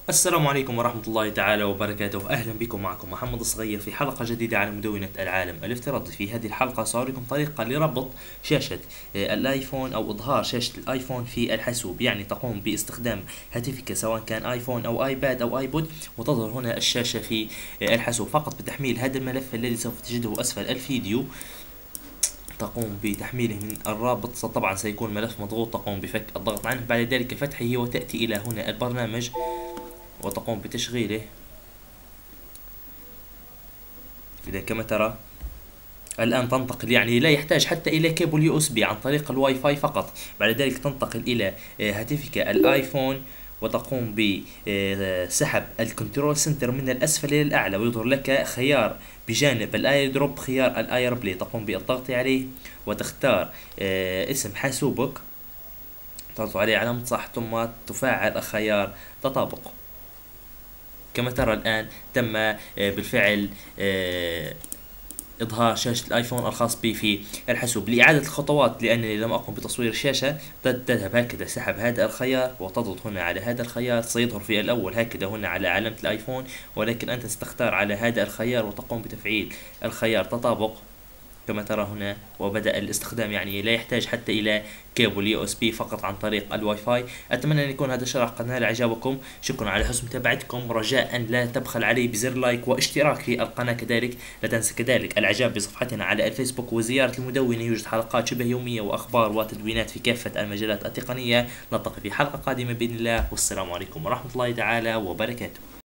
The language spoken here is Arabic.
السلام عليكم ورحمة الله تعالى وبركاته. أهلا بكم، معكم محمد الصغير في حلقة جديدة على مدونة العالم الافتراضي. في هذه الحلقة سأريكم طريقة لربط شاشة الآيفون أو إظهار شاشة الآيفون في الحاسوب. يعني تقوم باستخدام هاتفك سواء كان آيفون أو آيباد أو آيبود، وتظهر هنا الشاشة في الحاسوب فقط بتحميل هذا الملف الذي سوف تجده أسفل الفيديو. تقوم بتحميله من الرابط، طبعا سيكون ملف مضغوط، تقوم بفك الضغط عنه، بعد ذلك فتحه وتأتي إلى هنا البرنامج وتقوم بتشغيله. إذا كما ترى الآن تنتقل، يعني لا يحتاج حتى إلى كيبل يو اس بي، عن طريق الواي فاي فقط. بعد ذلك تنتقل إلى هاتفك الآيفون وتقوم بسحب الكنترول سنتر من الأسفل إلى الأعلى، ويظهر لك خيار بجانب الآي دروب، خيار الآير بلاي. تقوم بالضغط عليه وتختار اسم حاسوبك، تضغط عليه علامة صح، ثم تفعل خيار تطابق. كما ترى الآن تم بالفعل إظهار شاشة الآيفون الخاص بي في الحاسوب. لإعادة الخطوات، لأنني لم أقم بتصوير الشاشة، تذهب هكذا، سحب هذا الخيار وتضغط هنا على هذا الخيار. سيظهر في الأول هكذا هنا على علامة الآيفون، ولكن أنت ستختار على هذا الخيار وتقوم بتفعيل الخيار تطابق كما ترى هنا، وبدأ الاستخدام. يعني لا يحتاج حتى إلى كيبل يو اس بي، فقط عن طريق الواي فاي. أتمنى أن يكون هذا الشرح قد نال إعجابكم. شكرا على حسن متابعتكم، رجاء لا تبخل علي بزر لايك واشتراك في القناة. كذلك لا تنسى كذلك الإعجاب بصفحتنا على الفيسبوك وزيارة المدونة، يوجد حلقات شبه يومية وأخبار وتدوينات في كافة المجالات التقنية. نلتقي في حلقة قادمة بإذن الله، والسلام عليكم ورحمة الله تعالى وبركاته.